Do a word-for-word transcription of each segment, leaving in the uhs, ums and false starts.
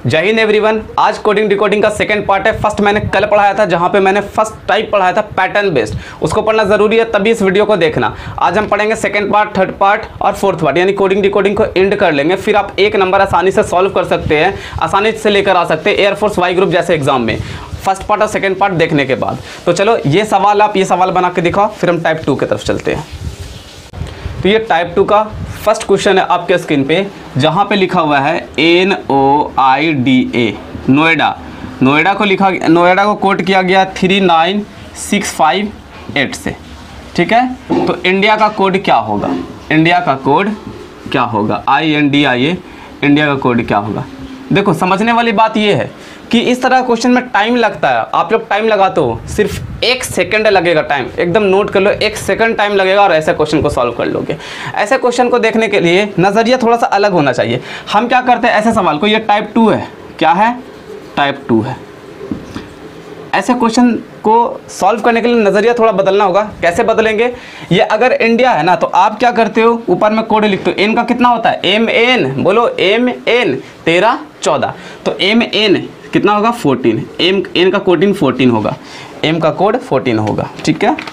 जय हिंद एवरीवन। आज coding decoding का सेकंड पार्ट है। फर्स्ट मैंने कल पढ़ाया था, जहां पे मैंने फर्स्ट टाइप पढ़ाया था पैटर्न बेस्ड, उसको पढ़ना जरूरी है, तभी इस वीडियो को देखना। आज हम पढ़ेंगे सेकंड पार्ट, थर्ड पार्ट और फोर्थ पार्ट, यानी कोडिंग डिकोडिंग को एंड कर लेंगे। फिर आप एक नंबर आसानी से सॉल्व कर सकते हैं, आसानी से लेकर आ सकते हैं एयरफोर्स वाई ग्रुप जैसे एग्जाम में, फर्स्ट पार्ट और सेकंड पार्ट देखने के बाद। तो चलो ये सवाल आप ये सवाल बना के दिखाओ, फिर हम टाइप टू की तरफ चलते हैं। तो ये टाइप टू का फर्स्ट क्वेश्चन है आपके स्क्रीन पे, जहाँ पे लिखा हुआ है N O I D A, Noida. Noida को लिखा नोएडा को कोड किया गया three nine six five eight से, ठीक है। तो इंडिया का कोड क्या होगा? इंडिया का कोड क्या होगा? I N D I A, India का कोड क्या होगा? देखो समझने वाली बात ये है कि इस तरह क्वेश्चन में टाइम लगता है। आप लोग टाइम लगाते हो, सिर्फ एक सेकंड लगेगा टाइम, एकदम नोट कर लो, एक सेकंड टाइम लगेगा और ऐसे क्वेश्चन को सॉल्व कर लोगे। ऐसे क्वेश्चन को देखने के लिए नज़रिया थोड़ा सा अलग होना चाहिए। हम क्या करते हैं ऐसे सवाल को, ये टाइप टू है, क्या है? टाइप टू है। ऐसे क्वेश्चन को सॉल्व करने के लिए नज़रिया थोड़ा बदलना होगा। कैसे बदलेंगे? ये अगर इंडिया है ना, तो आप क्या करते हो, ऊपर में कोड लिखते हो। एन का कितना होता है? एम एन, बोलो एम एन, तेरह चौदह, तो एम एन कितना होगा? फोर्टीन। एम एन का कोडिंग फोर्टीन होगा, एम का कोड फोर्टीन होगा, ठीक है।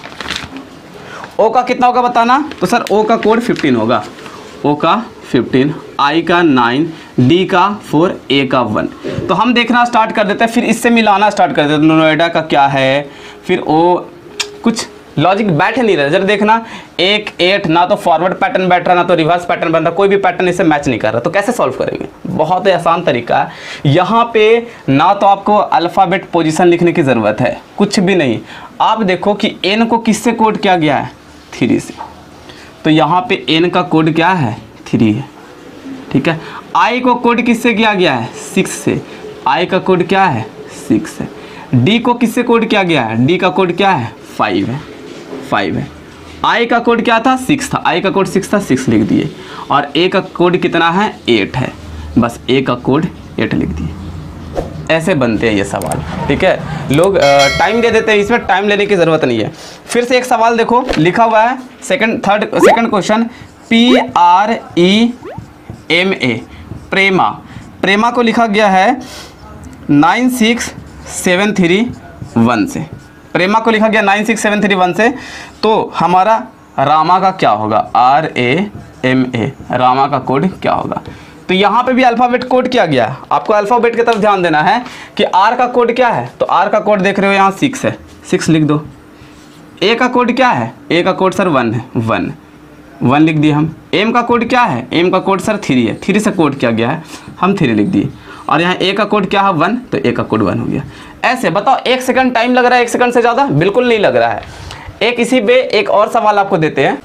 ओ का कितना होगा बताना? तो सर ओ का कोड फिफ्टीन होगा, ओ का फिफ्टीन, आई का नाइन, डी का फोर, ए का वन। तो हम देखना स्टार्ट कर देते हैं, फिर इससे मिलाना स्टार्ट कर देते हैं। नोएडा का क्या है, फिर ओ, कुछ लॉजिक बैठ नहीं रहा। जरा देखना, एक एट, ना तो फॉरवर्ड पैटर्न बैठ रहा, ना तो रिवर्स पैटर्न बन रहा, कोई भी पैटर्न इससे मैच नहीं कर रहा। तो कैसे सॉल्व करेंगे? बहुत ही आसान तरीका है। यहाँ पे ना तो आपको अल्फ़ाबेट पोजीशन लिखने की ज़रूरत है, कुछ भी नहीं। आप देखो कि एन को किससे कोड किया गया है? थ्री से। तो यहाँ पे एन का कोड क्या है? थ्री है, ठीक है। आई को कोड किससे किया गया है? सिक्स से। आई का कोड क्या है? सिक्स है। डी को किससे कोड किया गया है? डी का कोड क्या है? फाइव है, फाइव है। आई का कोड क्या था? सिक्स था, आई का कोड सिक्स था, सिक्स लिख दिए। और ए का कोड कितना है? एट है, बस ए का कोड एट लिख दिए। ऐसे बनते हैं ये सवाल, ठीक है। लोग टाइम दे देते हैं, इसमें टाइम लेने की ज़रूरत नहीं है। फिर से एक सवाल देखो, लिखा हुआ है second third second question, P R E M A, Prema. Prema को लिखा गया है nine six seven three one से। प्रेमा को लिखा गया nine six seven three one से। तो हमारा रामा का क्या होगा? R A M A, Rama का कोड क्या होगा? तो यहाँ पे भी अल्फ़ाबेट कोड किया गया है। आपको अल्फ़ाबेट की तरफ ध्यान देना है कि आर का कोड क्या है। तो आर का कोड देख रहे हो यहाँ सिक्स है, सिक्स लिख दो। ए का कोड क्या है? ए का कोड सर वन है, वन वन लिख दिए हम। एम का कोड क्या है? एम का कोड सर थ्री है, थ्री से कोड किया गया है, हम थ्री लिख दिए। और यहाँ ए का कोड क्या है? वन, तो ए का कोड वन हो गया। ऐसे बताओ, एक सेकंड टाइम लग रहा है एक सेकंड से ज़्यादा? बिल्कुल नहीं लग रहा है। एक इसी पे एक और सवाल आपको देते हैं।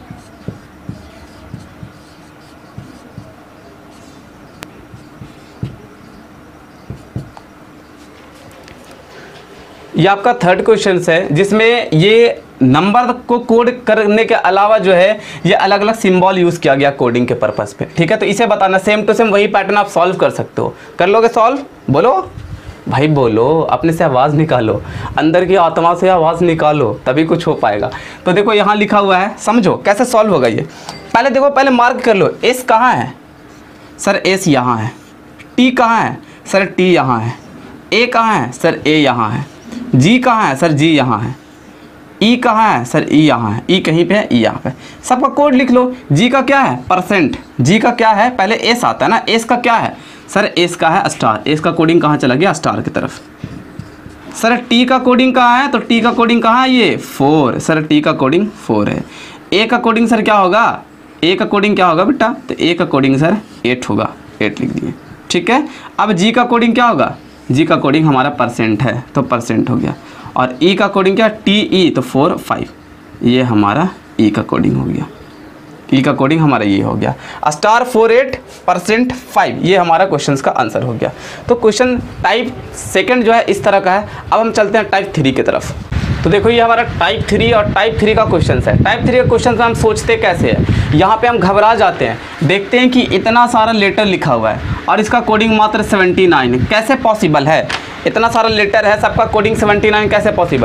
ये आपका थर्ड क्वेश्चन है, जिसमें ये नंबर को कोड करने के अलावा जो है ये अलग अलग सिंबल यूज़ किया गया कोडिंग के पर्पस पे, ठीक है। तो इसे बताना, सेम टू सेम वही पैटर्न आप सॉल्व कर सकते हो। कर लोगे सॉल्व? बोलो भाई, बोलो, अपने से आवाज़ निकालो, अंदर की आत्मा से आवाज़ निकालो, तभी कुछ हो पाएगा। तो देखो यहाँ लिखा हुआ है, समझो कैसे सॉल्व होगा ये। पहले देखो, पहले मार्क कर लो, एस कहाँ है? सर एस यहाँ है। टी कहाँ है? सर टी यहाँ है। ए कहाँ है? सर ए यहाँ है। जी कहाँ है? सर जी यहाँ है। ई कहाँ है? सर ई यहाँ है। ई कहीं पे है, ई यहाँ पे। सबका कोड लिख लो। जी का क्या है? परसेंट। जी का क्या है? पहले एस आता है ना, एस का क्या है? सर एस का है स्टार। एस का कोडिंग कहाँ चला गया? स्टार की तरफ। सर टी का कोडिंग कहाँ है? तो टी का कोडिंग कहाँ है? ये फोर। सर टी का कोडिंग फोर है। ए का कोडिंग सर क्या होगा? ए का कोडिंग क्या होगा बेटा? तो ए का कोडिंग सर एट होगा, एट लिख दिए, ठीक है। अब जी का कोडिंग क्या होगा? जी का कोडिंग हमारा परसेंट है, तो परसेंट हो गया। और ई का कोडिंग क्या? टी ई, तो फोर फाइव, ये हमारा ई का कोडिंग हो गया। ई का कोडिंग हमारा ये हो गया, star four eight percent five, ये हमारा क्वेश्चन का आंसर हो गया। तो क्वेश्चन टाइप सेकंड जो है इस तरह का है। अब हम चलते हैं टाइप थ्री की तरफ। तो देखो ये हमारा टाइप थ्री और टाइप थ्री का क्वेश्चन है। टाइप थ्री का क्वेश्चन हम सोचते कैसे हैं, यहाँ पे हम घबरा जाते हैं, देखते हैं कि इतना सारा लेटर लिखा हुआ है और इसका कोडिंग मात्र सेवेंटी नाइन, कैसे पॉसिबल है? इतना सारा लेटर है, सबका कोडिंग सेवेंटी नाइन कैसे पॉसिबल है?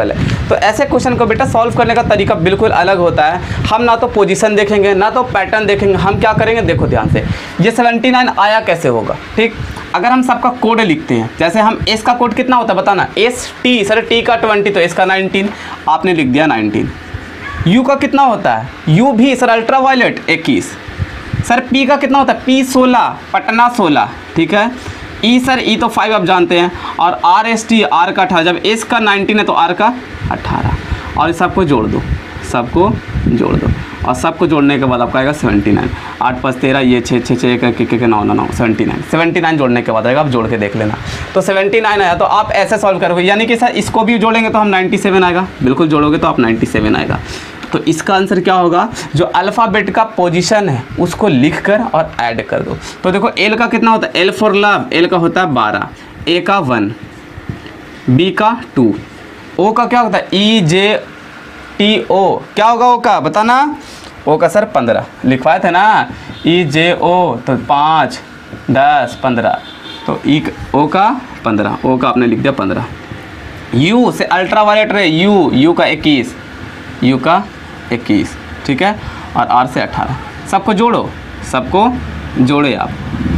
तो ऐसे क्वेश्चन को बेटा सॉल्व करने का तरीका बिल्कुल अलग होता है। हम ना तो पोजीशन देखेंगे ना तो पैटर्न देखेंगे, हम क्या करेंगे देखो ध्यान से, ये सेवेंटी नाइन आया कैसे होगा। ठीक, अगर हम सबका कोड लिखते हैं, जैसे हम एस का कोड कितना होता है बताना, एस टी, सर टी का ट्वेंटी तो एस का नाइनटीन, आपने लिख दिया नाइनटीन। यू का कितना होता है, यू भी सर अल्ट्रा वायलेट इक्कीस। सर पी का कितना होता है, पी सोलह, पटना सोलह। ठीक है, ई सर ई तो फाइव आप जानते हैं, और आर एस टी आर का अठारह, जब एस का नाइनटीन है तो आर का अठारह, और इस सबको जोड़ दो, सबको जोड़ दो, और सबको जोड़ने के बाद आपका आएगा सेवेंटी नाइन। आठ पाँच तेरह, ये छः छः छः एक एक नौ नौ नौ सेवेंटी नाइन। सेवेंटी नाइन जोड़ने के बाद आएगा, आप जोड़ के देख लेना। तो सेवेंटी नाइन आया, तो आप ऐसे सॉल्व करोगे, यानी कि सर इसको भी जोड़ेंगे तो हम नाइन्टी सेवन आएगा, बिल्कुल जोड़ोगे तो आप नाइन्टी सेवन आएगा। तो इसका आंसर क्या होगा, जो अल्फ़ाबेट का पोजीशन है उसको लिख कर और ऐड कर दो। तो देखो एल का कितना होता है, एल फॉर लव, एल का होता है बारह, ए का वन, बी का टू, ओ का क्या होता है, ई जे टी ओ, क्या होगा ओ का बताना, ओ का सर पंद्रह लिखवाए थे ना, ई जे ओ तो पाँच दस पंद्रह, तो ई ओ का पंद्रह, ओ का आपने लिख दिया पंद्रह। यू से ultra violet ray, U, U का इक्कीस, यू का इक्कीस। ठीक है, और आर से अठारह, सबको जोड़ो, सबको जोड़े आप,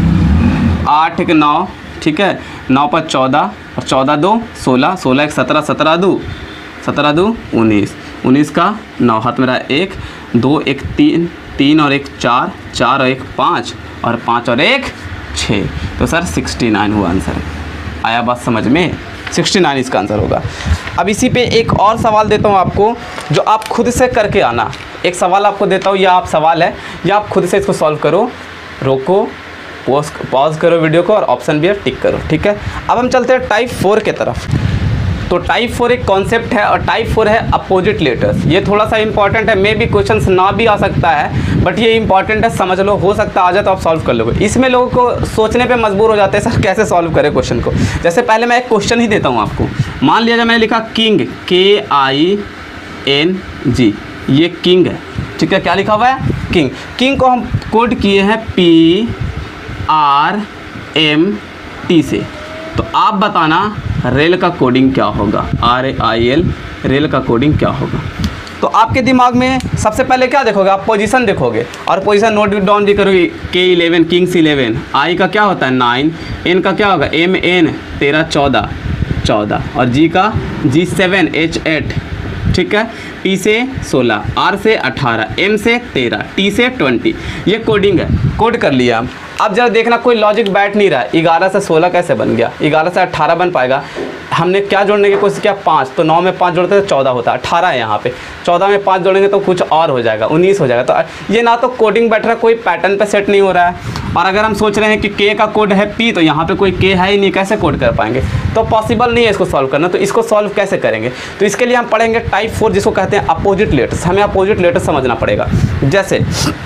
आठ एक नौ, ठीक है, नौ पर चौदह, और चौदह दो सोलह, सोलह एक सत्रह, सत्रह दो सत्रह दो उन्नीस, उन्नीस का नौ, हाथ मेरा एक, दो एक तीन, तीन और एक चार, चार और एक पाँच, और पाँच और एक छः, तो सर सिक्सटी नाइन हुआ आंसर। आया बात समझ में, सिक्सटी नाइन इसका आंसर होगा। अब इसी पे एक और सवाल देता हूँ आपको, जो आप खुद से करके आना। एक सवाल आपको देता हूँ, या आप सवाल है या आप खुद से इसको सॉल्व करो, रोको, पॉज पॉज करो वीडियो को, और ऑप्शन भी है टिक करो। ठीक है, अब हम चलते हैं टाइप फोर के तरफ। तो टाइप फोर एक कॉन्सेप्ट है, और टाइप फोर है अपोजिट लेटर्स। ये थोड़ा सा इंपॉर्टेंट है, मे भी क्वेश्चन ना भी आ सकता है, बट ये इंपॉर्टेंट है, समझ लो, हो सकता है आ जाए तो आप सॉल्व कर लोगे। इसमें लोगों को सोचने पे मजबूर हो जाते हैं, सर कैसे सॉल्व करें क्वेश्चन को। जैसे पहले मैं एक क्वेश्चन ही देता हूँ आपको, मान लिया जाए मैंने लिखा किंग, के आई एन जी, ये किंग है। ठीक है, क्या लिखा हुआ है, किंग। किंग को हम कोड किए हैं पी आर एम टी से, तो आप बताना रेल का कोडिंग क्या होगा, R A I L, rail का कोडिंग क्या होगा। तो आपके दिमाग में सबसे पहले क्या देखोगे, आप पोजीशन देखोगे, और पोजीशन नोट डाउन भी करोगे, के इलेवन, किंग्स इलेवन, आई का क्या होता है नाइन, एन का क्या होगा एम एन, तेरह चौदह चौदह, और जी का जी सेवन, एच एट। ठीक है, पी से सोलह, आर से अठारह, एम से तेरह, टी से ट्वेंटी। ये कोडिंग है, कोड कर लिया हम। अब जरा देखना कोई लॉजिक बैठ नहीं रहा है, ग्यारह से सोलह कैसे बन गया, ग्यारह से अठारह बन पाएगा। हमने क्या जोड़ने की कोशिश किया, पाँच, तो नौ में पाँच जोड़ते तो चौदह होता है, अठारह है यहाँ पे, चौदह में पाँच जोड़ेंगे तो कुछ और हो जाएगा, उन्नीस हो जाएगा। तो ये ना तो कोडिंग बैठ रहा है, कोई पैटर्न पे सेट नहीं हो रहा है। और अगर हम सोच रहे हैं कि के का कोड है पी, तो यहाँ पे कोई के है ही नहीं, कैसे कोड कर पाएंगे, तो पॉसिबल नहीं है इसको सॉल्व करना। तो इसको सॉल्व कैसे करेंगे, तो इसके लिए हम पढ़ेंगे टाइप फोर, जिसको कहते हैं अपोजिट लेटर्स। हमें अपोजिट लेटर्स समझना पड़ेगा। जैसे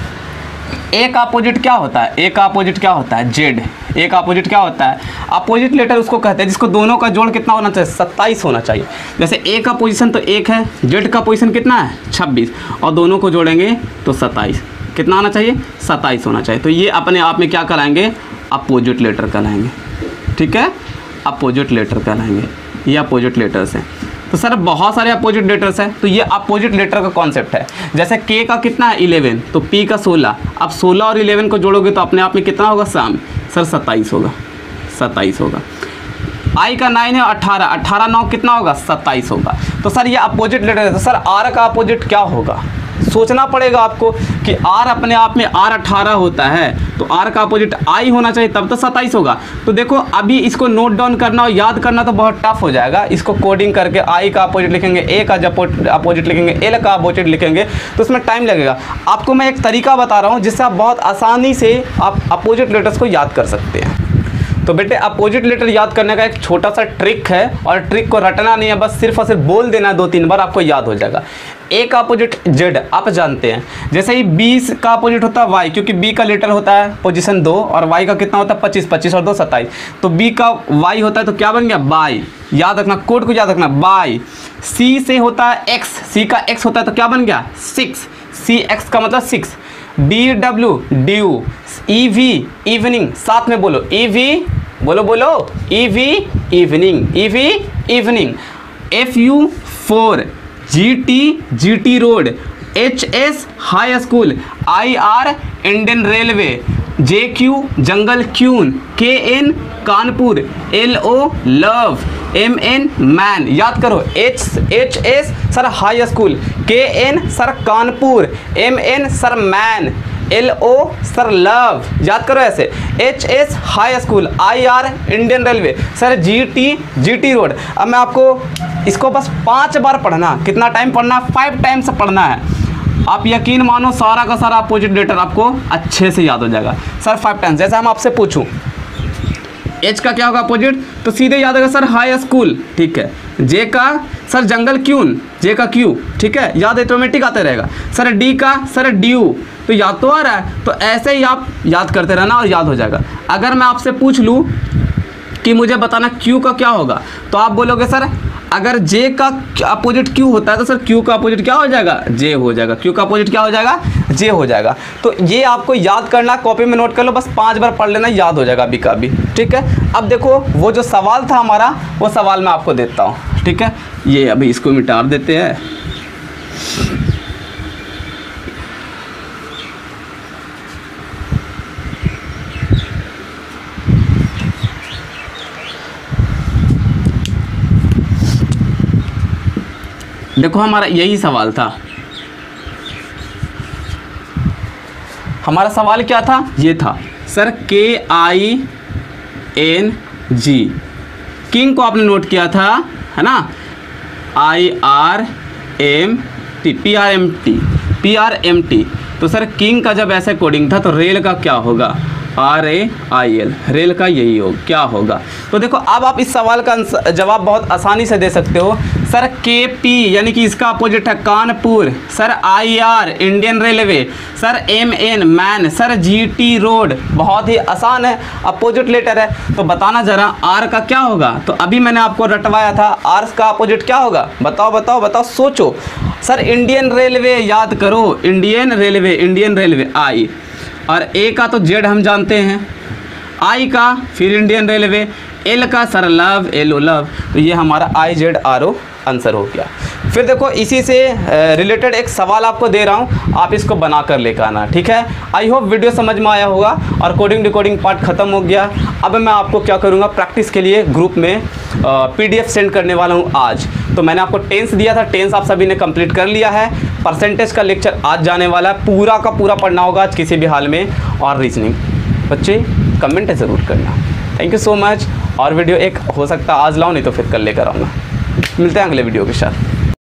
ए का अपोजिट क्या होता है, ए का अपोजिट क्या होता है, जेड। ए का अपोजिट क्या होता है, अपोजिट लेटर उसको कहते हैं जिसको दोनों का जोड़ कितना होना चाहिए, सत्ताईस होना चाहिए। जैसे ए का पोजीशन तो एक है, जेड का पोजीशन कितना है छब्बीस, और दोनों को जोड़ेंगे तो सत्ताईस, कितना आना चाहिए, सत्ताईस होना चाहिए। तो ये अपने आप में क्या कहलाएंगे, अपोजिट लेटर कहलाएंगे। ठीक है, अपोजिट लेटर कहलाएंगे, ये अपोजिट लेटर्स हैं। तो सर बहुत सारे अपोजिट लेटर्स हैं, तो ये अपोजिट लेटर का कॉन्सेप्ट है। जैसे के का कितना है इलेवन, तो पी का सोलह, अब सोलह और इलेवन को जोड़ोगे तो अपने आप में कितना होगा शाम, सर सत्ताईस होगा, सत्ताईस होगा। आई का नाइन है, अट्ठारह, अट्ठारह नौ कितना होगा, सत्ताईस होगा। तो सर ये अपोजिट लेटर है। तो सर आर का अपोजिट क्या होगा, सोचना पड़ेगा आपको कि आर अपने आप में आर अट्ठारह होता है, तो आर का अपोजिट आई होना चाहिए, तब तो सत्ताईस होगा। तो देखो अभी इसको नोट डाउन करना और याद करना तो बहुत टफ हो जाएगा। इसको कोडिंग करके आई का अपोजिट लिखेंगे, ए का अपोजिट लिखेंगे, एल का अपोजिट लिखेंगे, तो उसमें टाइम लगेगा। आपको मैं एक तरीका बता रहा हूँ जिससे आप बहुत आसानी से आप अपोजिट लेटर्स को याद कर सकते हैं। तो बेटे अपोजिट लेटर याद करने का एक छोटा सा ट्रिक है, और ट्रिक को रटना नहीं है, बस सिर्फ और सिर्फ बोल देना दो तीन बार, आपको याद हो जाएगा। ए का अपोजिट जेड आप जानते हैं, जैसे ही बी का अपोजिट होता है वाई, क्योंकि बी का लेटर होता है पोजीशन दो, और वाई का कितना होता है पच्चीस, पच्चीस और दो सत्ताईस, तो बी का वाई होता है, तो क्या बन गया बाई। याद रखना, कोड को याद रखना, बाई। सी से होता है एक्स, सी का एक्स होता है, तो क्या बन गया सिक्स, सी एक्स का मतलब six. D W dew, E V evening, साथ में बोलो ई वी, बोलो बोलो E V evening, E V evening. F U four G T G T road, H S high school, I R Indian railway, J Q jungle queen, K N Kanpur, L O love, M N man, याद करो, H H S sir high school, K N sir Kanpur, M N sir man, L O sir love, याद करो ऐसे, H S high school, I R Indian railway, sir G T G T road. अब मैं आपको इसको बस पांच बार पढ़ना, कितना टाइम पढ़ना है, फाइव टाइम्स पढ़ना है। आप यकीन मानो सारा का सारा अपोजिट लेटर आपको अच्छे से याद हो जाएगा सर फाइव टाइम्स। जैसे हम आपसे पूछूं एच का क्या होगा अपोजिट, तो सीधे याद होगा सर हाई स्कूल, ठीक है। जे का सर जंगल क्यून, जे का क्यू, ठीक है, याद ऑटोमेटिक आते रहेगा। सर डी का सर ड्यू, तो याद तो आ रहा है, तो ऐसे ही आप याद करते रहना और याद हो जाएगा। अगर मैं आपसे पूछ लूँ कि मुझे बताना क्यू का क्या होगा, तो आप बोलोगे सर अगर जे का अपोजिट क्यू होता है तो सर क्यू का अपोजिट क्या हो जाएगा, जे हो जाएगा। क्यू का अपोजिट क्या हो जाएगा, जे हो जाएगा। तो ये आपको याद करना, कॉपी में नोट कर लो, बस पांच बार पढ़ लेना, याद हो जाएगा अभी का अभी, ठीक है। अब देखो वो जो सवाल था हमारा, वो सवाल मैं आपको देता हूँ, ठीक है। ये अभी इसको मिटा देते हैं। देखो हमारा यही सवाल था, हमारा सवाल क्या था, ये था सर के आई एन जी, किंग को आपने नोट किया था, है ना, I R M T, P R M T, P R M T. तो सर किंग का जब ऐसे कोडिंग था तो रेल का क्या होगा, R A I L, rail का यही हो क्या होगा। तो देखो अब आप इस सवाल का जवाब बहुत आसानी से दे सकते हो। सर के पी यानी कि इसका अपोजिट है Kanpur, sir I R Indian railway, sir M N man, sir G T road, बहुत ही आसान है, अपोजिट लेटर है। तो बताना जरा आर का क्या होगा। तो अभी मैंने आपको रटवाया था, आर का अपोजिट क्या होगा, बताओ बताओ बताओ, सोचो। सर इंडियन रेलवे, याद करो, Indian railway, Indian railway I, और ए का तो जेड हम जानते हैं, आई का फिर इंडियन रेलवे, एल का sir love, L O love. तो ये हमारा I Z R O answer हो गया। फिर देखो इसी से रिलेटेड एक सवाल आपको दे रहा हूँ, आप इसको बना कर लेकर आना, ठीक है। आई होप वीडियो समझ में आया होगा और कोडिंग डिकोडिंग पार्ट ख़त्म हो गया। अब मैं आपको क्या करूँगा, प्रैक्टिस के लिए ग्रुप में पीडीएफ सेंड करने वाला हूँ आज। तो मैंने आपको टेंस दिया था, टेंस आप सभी ने कंप्लीट कर लिया है। परसेंटेज का लेक्चर आज जाने वाला है, पूरा का पूरा पढ़ना होगा आज किसी भी हाल में। और रीजनिंग बच्चे कमेंट ज़रूर करना। Thank you so much. और वीडियो एक हो सकता है आज लाऊं, नहीं तो फिर कल लेकर आऊँगा। मिलते हैं अगले वीडियो के साथ।